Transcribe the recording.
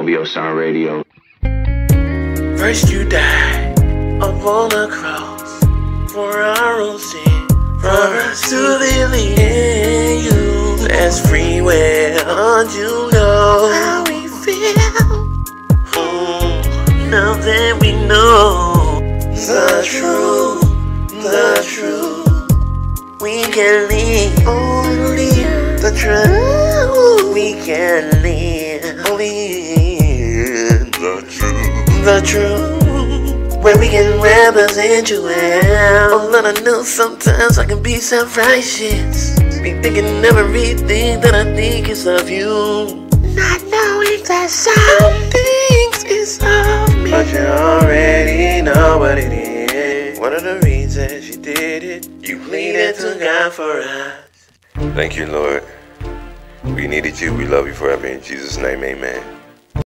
OVO Sound Radio. First you died upon the cross for our own sin, for us to believe in you. That's free will, you know how we feel. Now that we know the truth, we can live only the truth. We can live only the truth, where we can represent you well. Although I know sometimes I can be self-righteous, be thinking everything that I think is of you, not knowing that some things is of me. But you already know what it is. One of the reasons you did it, you pleaded to God for us. Thank you, Lord. We needed you. We love you forever. In Jesus' name, amen.